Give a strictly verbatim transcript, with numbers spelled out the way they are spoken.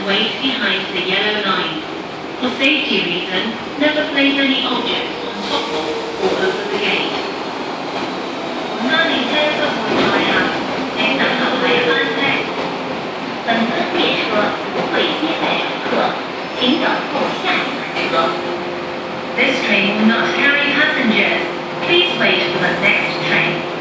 wait behind the yellow line. For safety reasons, never place any objects on top of or over the gate. 那列車速度快啊，請等候喺班車。本次列車不會接載乘客，請等候下一班車。This train will not carry passengers. Please wait for the next train.